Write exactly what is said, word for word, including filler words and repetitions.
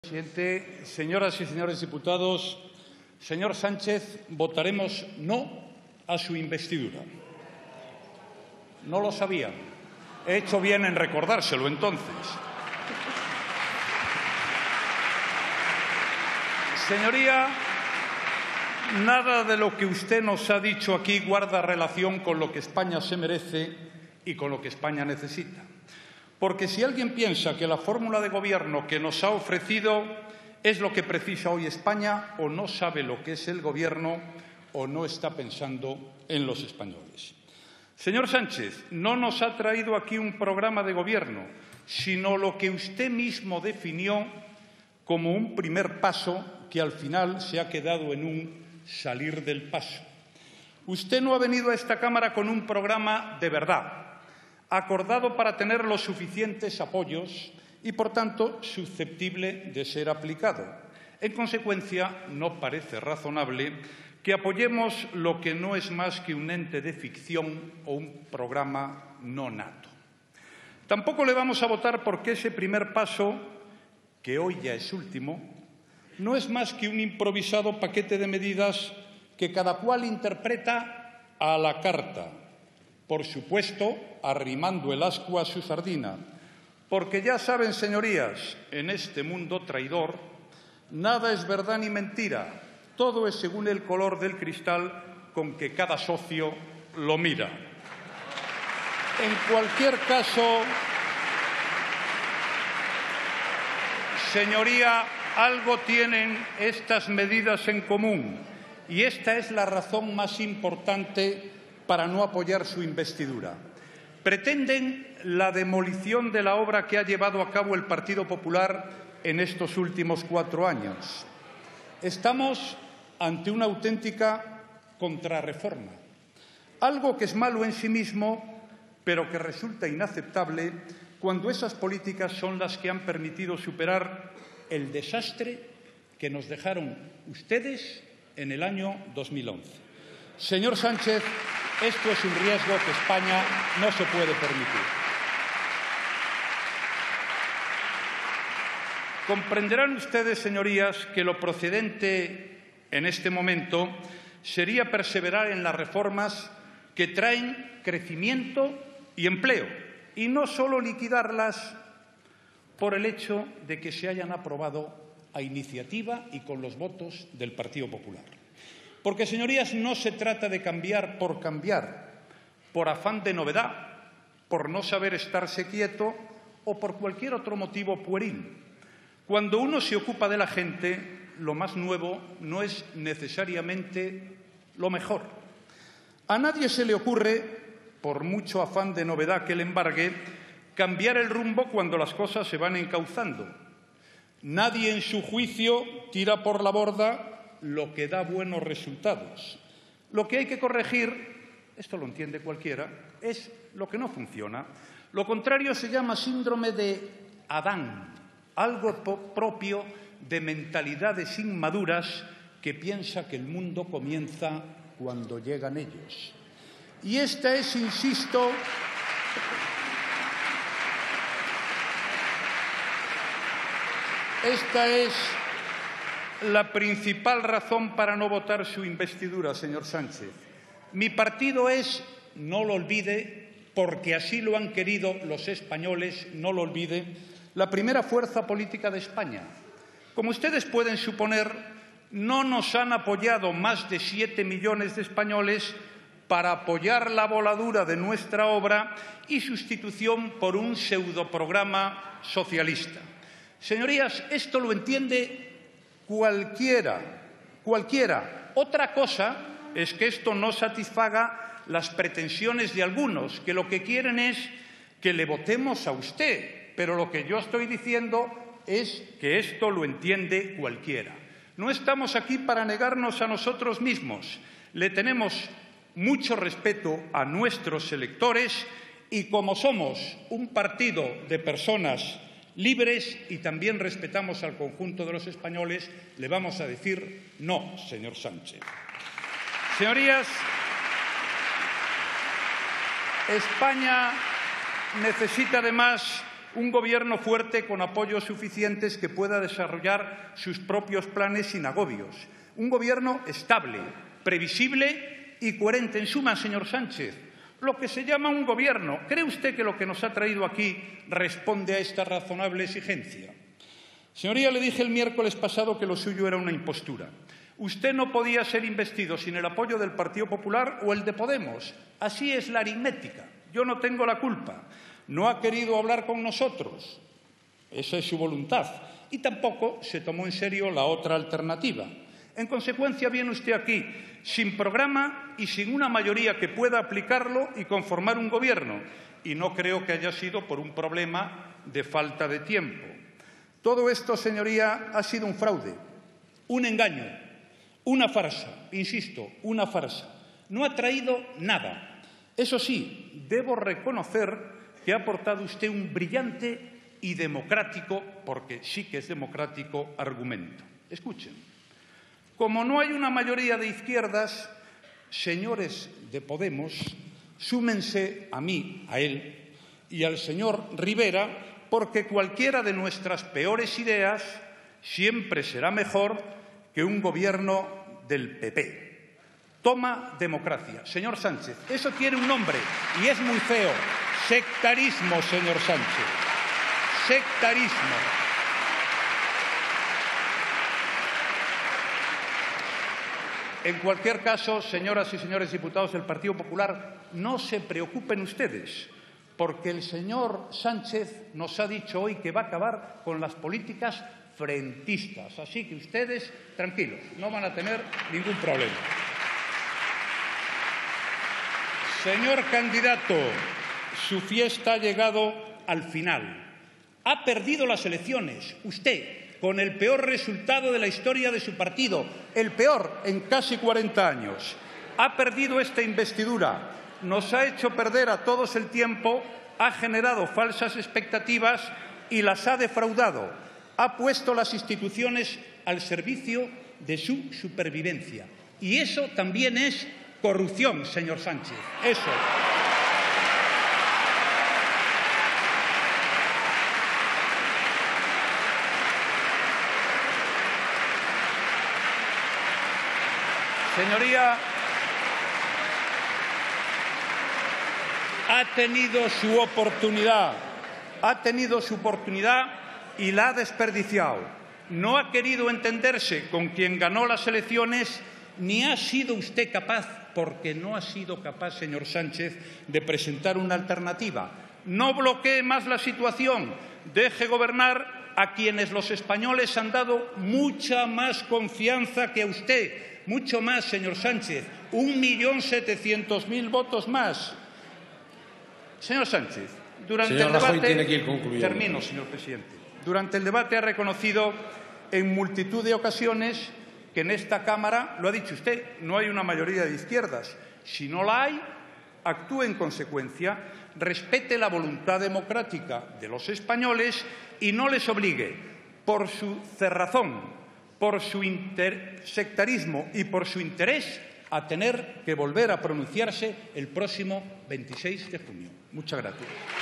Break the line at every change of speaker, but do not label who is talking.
Presidente, señoras y señores diputados, señor Sánchez, votaremos no a su investidura. No lo sabían. He hecho bien en recordárselo, entonces. Señoría, nada de lo que usted nos ha dicho aquí guarda relación con lo que España se merece y con lo que España necesita. Porque si alguien piensa que la fórmula de gobierno que nos ha ofrecido es lo que precisa hoy España, o no sabe lo que es el gobierno o no está pensando en los españoles. Señor Sánchez, no nos ha traído aquí un programa de gobierno, sino lo que usted mismo definió como un primer paso que al final se ha quedado en un salir del paso. Usted no ha venido a esta Cámara con un programa de verdad, acordado para tener los suficientes apoyos y, por tanto, susceptible de ser aplicado. En consecuencia, no parece razonable que apoyemos lo que no es más que un ente de ficción o un programa no nato. Tampoco le vamos a votar porque ese primer paso, que hoy ya es último, no es más que un improvisado paquete de medidas que cada cual interpreta a la carta. Por supuesto, arrimando el ascua a su sardina, porque ya saben, señorías, en este mundo traidor, nada es verdad ni mentira, todo es según el color del cristal con que cada socio lo mira. En cualquier caso, señoría, algo tienen estas medidas en común, y esta es la razón más importante para no apoyar su investidura. Pretenden la demolición de la obra que ha llevado a cabo el Partido Popular en estos últimos cuatro años. Estamos ante una auténtica contrarreforma, algo que es malo en sí mismo, pero que resulta inaceptable cuando esas políticas son las que han permitido superar el desastre que nos dejaron ustedes en el año dos mil once. Señor Sánchez, esto es un riesgo que España no se puede permitir. Comprenderán ustedes, señorías, que lo procedente en este momento sería perseverar en las reformas que traen crecimiento y empleo, y no solo liquidarlas por el hecho de que se hayan aprobado a iniciativa y con los votos del Partido Popular. Porque, señorías, no se trata de cambiar por cambiar, por afán de novedad, por no saber estarse quieto o por cualquier otro motivo pueril. Cuando uno se ocupa de la gente, lo más nuevo no es necesariamente lo mejor. A nadie se le ocurre, por mucho afán de novedad que le embargue, cambiar el rumbo cuando las cosas se van encauzando. Nadie, en su juicio, tira por la borda lo que da buenos resultados. Lo que hay que corregir, esto lo entiende cualquiera, es lo que no funciona. Lo contrario se llama síndrome de Adán, algo propio de mentalidades inmaduras que piensa que el mundo comienza cuando llegan ellos. Y esta es, insisto, esta es la principal razón para no votar su investidura, señor Sánchez. Mi partido es, no lo olvide, porque así lo han querido los españoles, no lo olvide, la primera fuerza política de España. Como ustedes pueden suponer, no nos han apoyado más de siete millones de españoles para apoyar la voladura de nuestra obra y sustitución por un pseudoprograma socialista. Señorías, esto lo entiende Cualquiera, cualquiera. Otra cosa es que esto no satisfaga las pretensiones de algunos, que lo que quieren es que le votemos a usted. Pero lo que yo estoy diciendo es que esto lo entiende cualquiera. No estamos aquí para negarnos a nosotros mismos. Le tenemos mucho respeto a nuestros electores y, como somos un partido de personas libres y también respetamos al conjunto de los españoles, le vamos a decir no, señor Sánchez. Señorías, España necesita además Un Gobierno fuerte con apoyos suficientes que pueda desarrollar sus propios planes sin agobios. Un Gobierno estable, previsible y coherente. En suma, señor Sánchez, lo que se llama un Gobierno. ¿Cree usted que lo que nos ha traído aquí responde a esta razonable exigencia? Señoría, le dije el miércoles pasado que lo suyo era una impostura. Usted no podía ser investido sin el apoyo del Partido Popular o el de Podemos. Así es la aritmética. Yo no tengo la culpa. No ha querido hablar con nosotros. Esa es su voluntad. Y tampoco se tomó en serio la otra alternativa. En consecuencia, viene usted aquí sin programa y sin una mayoría que pueda aplicarlo y conformar un Gobierno. Y no creo que haya sido por un problema de falta de tiempo. Todo esto, señoría, ha sido un fraude, un engaño, una farsa, insisto, una farsa. No ha traído nada. Eso sí, debo reconocer que ha aportado usted un brillante y democrático, porque sí que es democrático, argumento. Escuchen. Como no hay una mayoría de izquierdas, señores de Podemos, súmense a mí, a él y al señor Rivera, porque cualquiera de nuestras peores ideas siempre será mejor que un Gobierno del P P. Toma democracia. Señor Sánchez, eso tiene un nombre y es muy feo. Sectarismo, señor Sánchez. Sectarismo. En cualquier caso, señoras y señores diputados del Partido Popular, no se preocupen ustedes, porque el señor Sánchez nos ha dicho hoy que va a acabar con las políticas frentistas. Así que ustedes, tranquilos, no van a tener ningún problema. Señor candidato, su fiesta ha llegado al final. Ha perdido las elecciones, usted, con el peor resultado de la historia de su partido, el peor en casi cuarenta años. Ha perdido esta investidura. Nos ha hecho perder a todos el tiempo, ha generado falsas expectativas y las ha defraudado. Ha puesto las instituciones al servicio de su supervivencia. Y eso también es corrupción, señor Sánchez. Eso. Señoría, ha tenido su oportunidad, ha tenido su oportunidad y la ha desperdiciado. No ha querido entenderse con quien ganó las elecciones, ni ha sido usted capaz, porque no ha sido capaz, señor Sánchez, de presentar una alternativa. No bloquee más la situación, deje gobernar a quienes los españoles han dado mucha más confianza que a usted. Mucho más, señor Sánchez, un millón setecientos mil votos más. Señor Sánchez, durante
señor
el
Rajoy
debate...
tiene que ir concluyendo.
Termino, señor presidente. Durante el debate ha reconocido en multitud de ocasiones que en esta Cámara, lo ha dicho usted, no hay una mayoría de izquierdas. Si no la hay, actúe en consecuencia, respete la voluntad democrática de los españoles y no les obligue, por su cerrazón, por su sectarismo y por su interés, a tener que volver a pronunciarse el próximo veintiséis de junio. Muchas gracias.